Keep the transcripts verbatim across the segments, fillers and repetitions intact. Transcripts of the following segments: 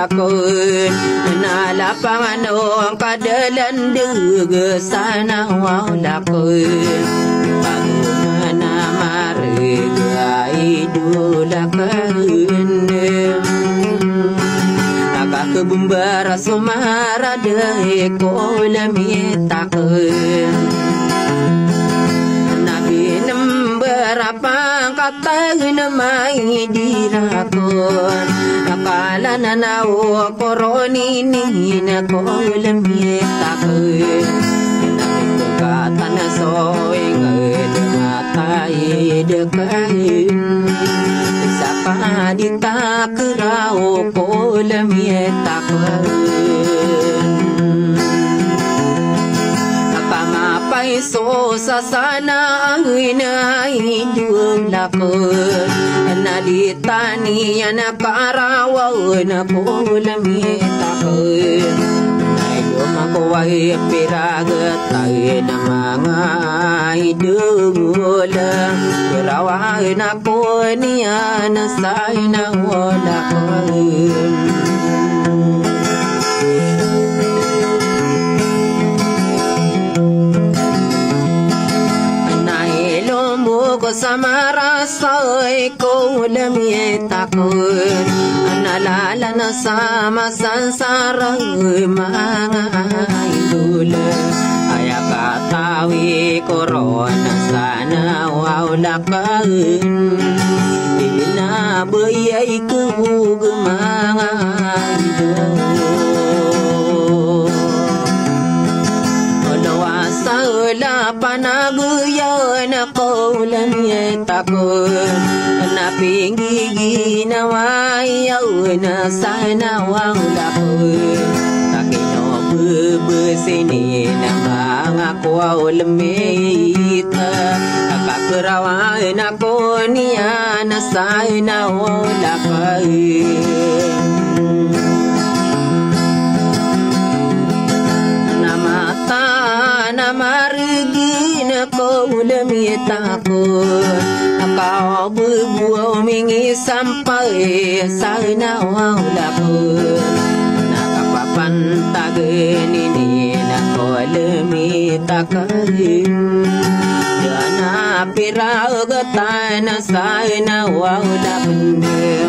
lakon nalapangan ang kadalan duga sana wow lakon pagmana mariga idulakon Kebumbara sumara de kolamitakun Nabi berapa kata namai dirakun Akala nanau koroni ni na kolamitakun Nabi kata na soing matai dekun Sapa ditakrau kolamitakun Kapamapai so sasana angina hidung lakun Naditani anakarawaw na kolamitakun Makuway piragatay na mga idungulang Kiraway na po niya na sa'y na wala ko Nailo mo ko sa marasay ko lamitakon Nalala na sa masansarang mga idol Ay katawi korona sana wala ka Di na bayay kug mga idol Olawa sa ula panaguyan ako lamitakon Napinggigi na wayaw na sana wang lakon Takinobubusin na mga kwaw lamita Nakakarawan ako niya na sana wang lakon Namata na marigin ako lamitakon Kau berbuah mingi sampai sana wala pun Nakapapan tagen ini nakolemi takarin Dana piragatan sana wala pendem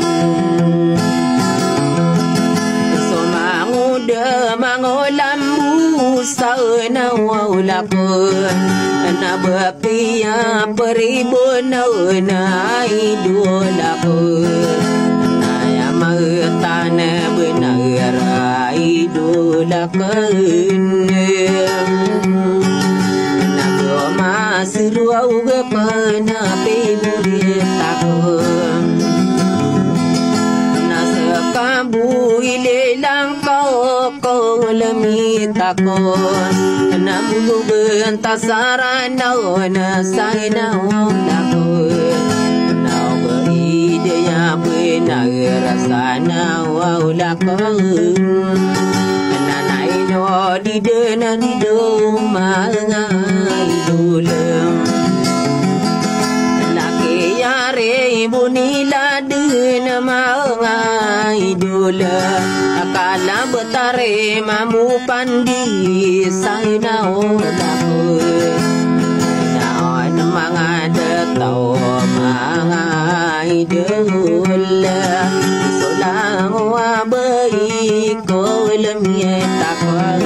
Somanguda mangolambu sana wala pun Nabapia peribun na idolakun Naya magtana benar idolakun Nagoma seruau gapana piburitakun Nasakabu ilelang kau kau lamitakun Namulu bentasaran na sana lakun Nau beridaya benar sana lakun Nanai no di dena di doma idulem Laki yare bunila dena mga idulem Akala betare mamu pandi sana lakun Naon mga dataw mga idul Sulang wabay ko lamitakwan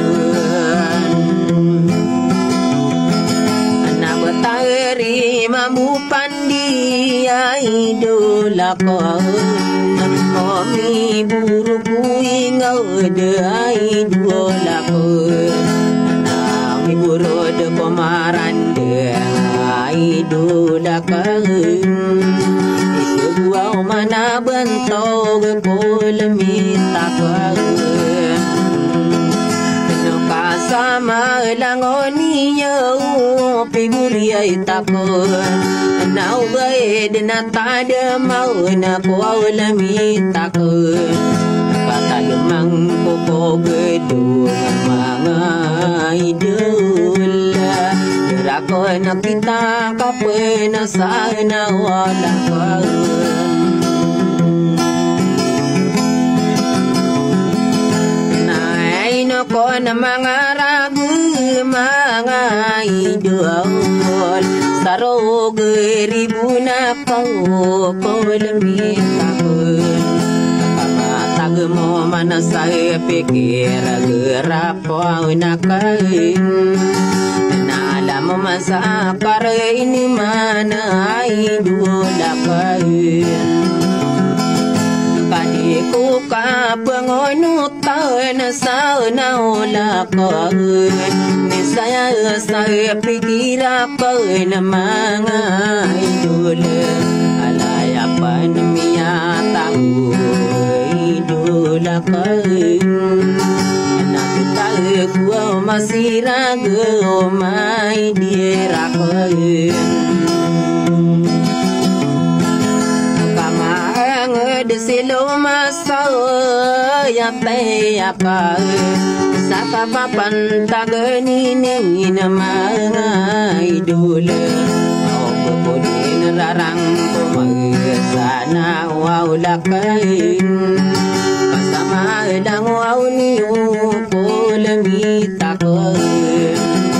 Anak betare mamu pandi idul lakun Kami buru kuing ada idolakun Kami buru de pemaran de idolakun Itu gua mana bentog polemitakun Nukasama langoniya piguriay takun Nau bae na tada mau na kuaw lamitakun Katalumang kuko gedung mga idol Dirako na kita kapena sana wala kaun kon mangaragu mangai duol saro geribuna kau kolmi takun tagmo mana saya pikir gerapa nakai nalam masa kare ini mana idulakai kadiku ka pengono tahu nasa naulakai saya saya pikir apa nama idul alaya panmia tahu idulakai anak tahu gua masih ragu mai dirakai kamang de siloma sao ya pe ya ka saka papan tagani ni nama idul au bodin rarang ko sana waulakai pasama dang wau ni polmi takai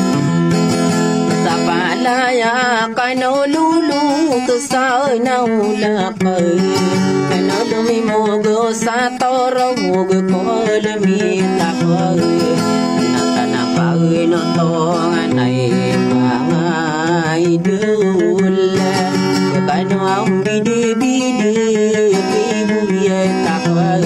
sapalaya kano lulu kesana ulakai kano lumi mogo satoro mogo polmi takai natana paui no tongan ai mangai dul kano am bide bide ibu ye takai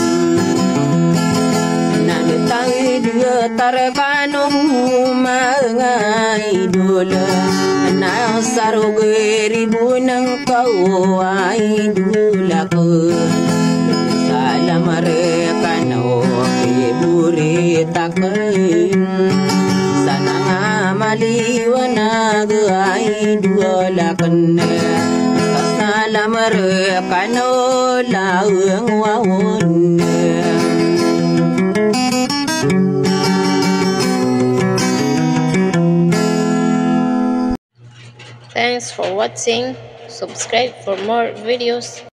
nan tai dia tarkano mangai dul na sarugeri bunang kau ai dulaku salam mereka no kiburi takai sanang amali wana ai dulakan salam mereka no laung wawun. Thanks for watching. Subscribe for more videos.